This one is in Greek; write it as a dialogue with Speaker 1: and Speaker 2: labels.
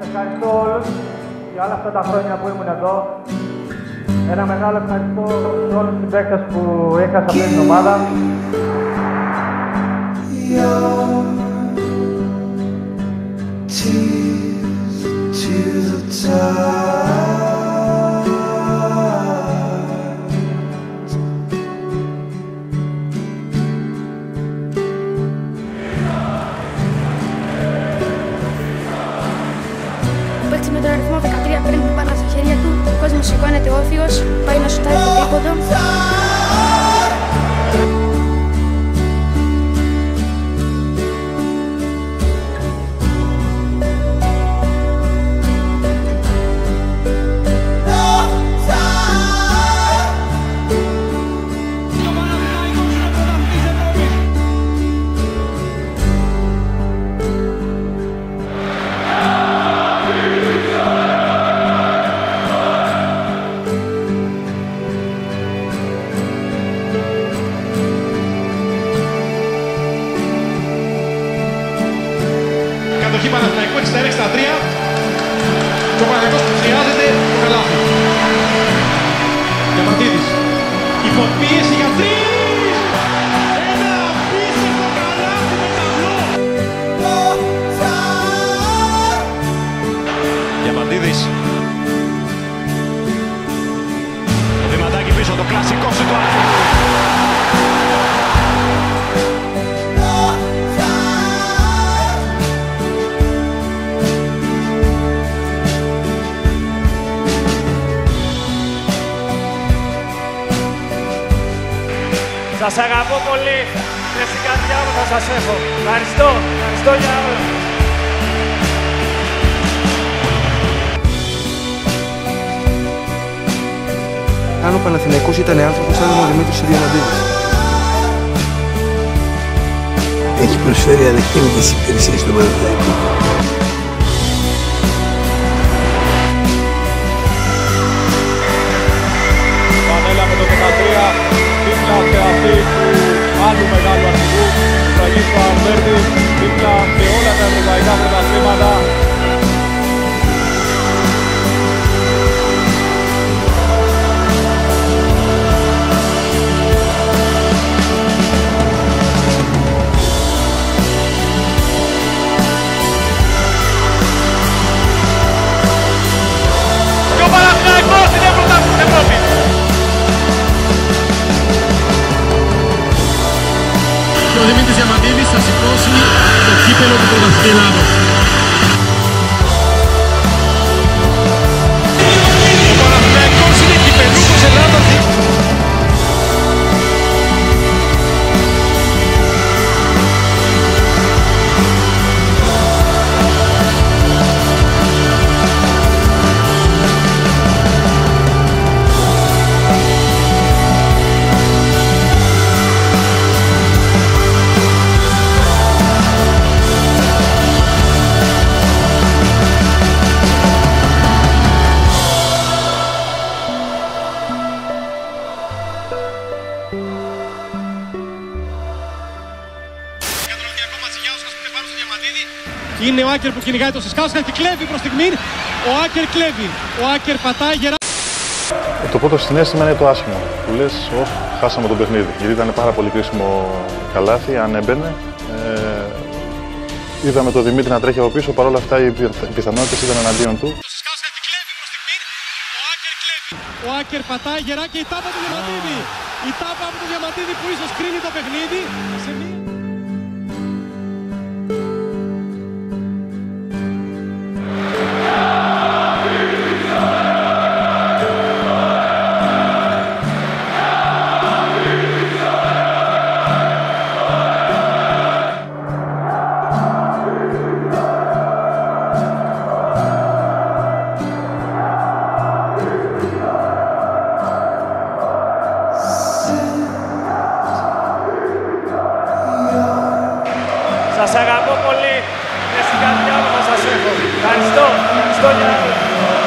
Speaker 1: ευχαριστώ όλους για όλα αυτά τα χρόνια που ήμουν εδώ. Ένα μεγάλο ευχαριστώ σε όλους τους παίκτες που είχα σε αυτή την ομάδα.
Speaker 2: Παίξει με τον αριθμό 13, παίρνει την μπάλα στα χέρια του, ο κόσμος σηκώνεται όρθιος, πάει να σουτάρει το τρίποντο.
Speaker 3: Κατοχή Παναθηναϊκού 66-3. Το Παναθηναϊκός που χρειάζεται το καλάθι. Διαμαντίδης. Υποπίεση για 3. Ένα απίστευτο καλάθι με ταυλό. Διαμαντίδης. Το βηματάκι πίσω, το κλασικό σου το άλλο.
Speaker 1: Σας αγαπώ πολύ και στην καρδιά μου θα σας έχω. Ευχαριστώ, ευχαριστώ για όλα.
Speaker 4: Αν ο Παναθηναϊκός ήταν άνθρωπος, θα ήταν ο Δημήτρης Διαμαντίδης.
Speaker 5: Έχει προσφέρει ανεκτήμητες υπηρεσίες στον Παναθηναϊκό.
Speaker 1: Πανέλα με το 13, δίπλα σε αυτή του άλλου μεγάλου αρχηγού, του Αγίου Αλβέρτη, δίπλα σε όλα τα ευρωπαϊκά πρωταθλήματα. Και ο Παναθηναϊκός είναι πρωτάθλημα στην Ευρώπη.
Speaker 3: Και ο Δημήτρης Διαμαντίδης θα σηκώσει το κύπελλο του πρωταθλητή Ελλάδος. Ο Παναθηναϊκός είναι κυπελλούχος Ελλάδος. Είναι ο Άκερ που κυνηγάει το Σισκάουσκα και κλέβει προς στιγμή. Ο Άκερ κλέβει. Ο Άκερ πατάει γερά.
Speaker 6: Το πρώτο συναίσθημα είναι το άσχημο. Που λες, χάσαμε το παιχνίδι. Γιατί ήταν πάρα πολύ κρίσιμο καλάθι, αν έμπαινε. Είδαμε τον Δημήτρη να τρέχει από πίσω, παρόλα αυτά οι πιθανότητες ήταν εναντίον του.
Speaker 3: Το Σισκάουσκα και κλέβει προς στιγμή. Ο Άκερ κλέβει. Ο Άκερ πατάει γερά και η τάπα του Διαμαντίδη. Η τάπα από τον Διαμαντίδη που ίσως κρίνει το παιχνίδι.
Speaker 1: Σας αγαπώ πολύ και στην καρδιά μου θα σας έχω. Ευχαριστώ, ευχαριστώ για όλα.